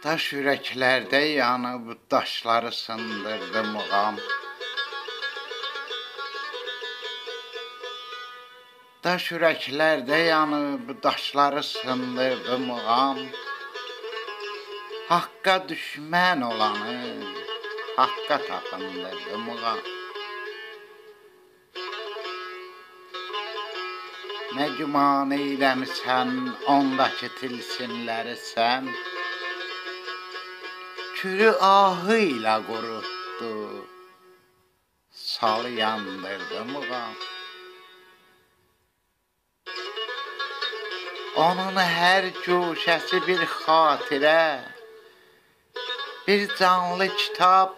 Daş ürəklərdə yanıb daşları sındırdı muğam. Daş ürəklərdə yanıb daşları sındırdı muğam. Haqqa düşmən olanı haqqa tapındırdı muğam. Nə güman eyləmisən ondakı tilsimləri sən, kürü ahı ilə qurutdu, salı yandırdı muğam. Onun hər guşəsi bir xatirə, bir canlı kitab,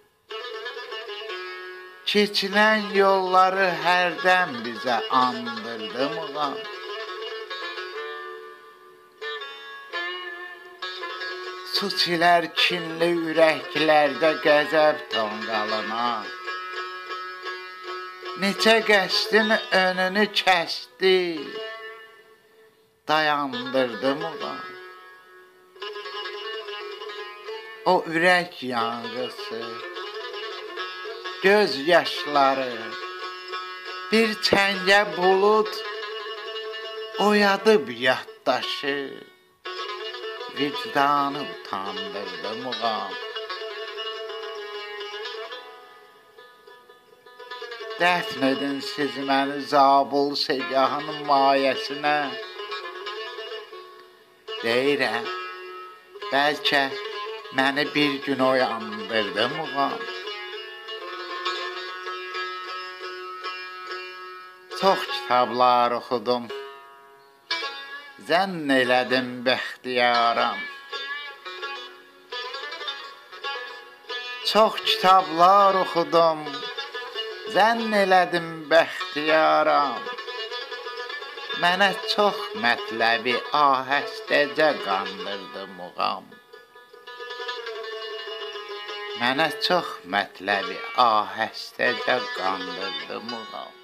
keçilən yolları hərdən bizə andırdı muğam. Su çilər kinli ürəklərdə qəzəb tonqalına, neçə qəsdin önünü kəsdi, dayandırdı muğam. O ürək yanğısı, göz yaşları, bir çəngə bulud oyadıb yaddaşı, vicdanı utandırdı muğam. Dəfn edin siz məni Zabul segahın mayəsinə, deyirəm, bəlkə məni bir gün oyandırdı muğam. Çox kitablar oxudum, zənn elədim bəxtiyaram. Çox kitablar oxudum, zənn elədim bəxtiyaram. Mənə çox mətləbi ahəstəcə qandırdı muğam. Mənə çox mətləbi ahəstəcə qandırdı muğam.